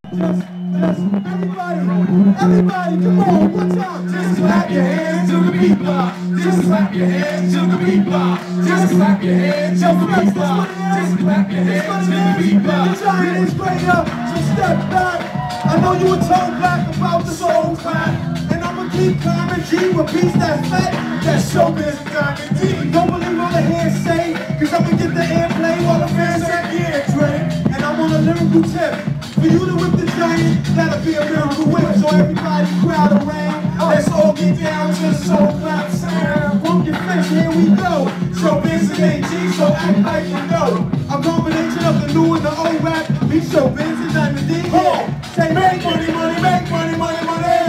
Everybody, come on, one time. Just clap your hands to the beat bar. Just clap your hands to the beat bar. Just clap your hands to the beat bar. Just clap your hands to the beat bar. The giant is straight up, so step back. I know you were told black about the soul clap. And I'ma keep climbing G with peace that's fat. That showbiz diamond D. Don't believe all the hearsay, cause I'ma get the airplay while the fans say, yeah, Dre. And I'm on a lyrical tip. For you to whip the giant, that'll be a miracle whip. So everybody crowd around, let's all get down to the soul clap sound. Pump your fist, here we go. Showbiz and AG, so act like you know. I'm combination of the new and the old rap. We Showbiz and Diamond D. Come on, say make money, money, make money, money, money.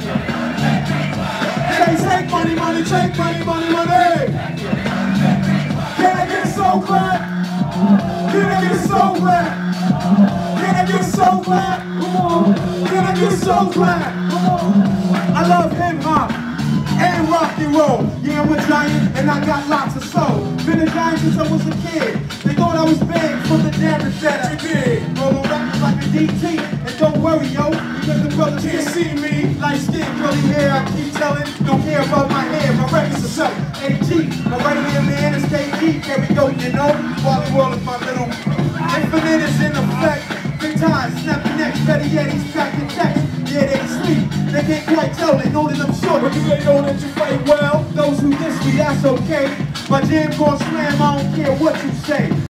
Say take money, money, take money, money, money. Can I get a soul clap? Can I get a soul clap? Can I get a soul clap? Come on. Can I get a soul clap? Come on. I love hip hop and rock and roll. Yeah, I'm a giant and I got lots of soul. Been a giant since I was a kid. They thought I was big for the damage that I did. Rolling rappers like a DT. And don't worry, yo, because the brothers can't see me. Light skin, curly hair, I keep telling. Don't care about my hair, my records are selling. AG, my right hand man is KG. There we go, you know. Wally World is my middle. Infinite is in effect. Big time, snap the neck, better yet, he's cracking text. Yeah, they sleep, they can't quite tell, they know that I'm short. Because they know that you fight well. Those who diss me, that's okay. My jam gon' slam, I don't care what you say.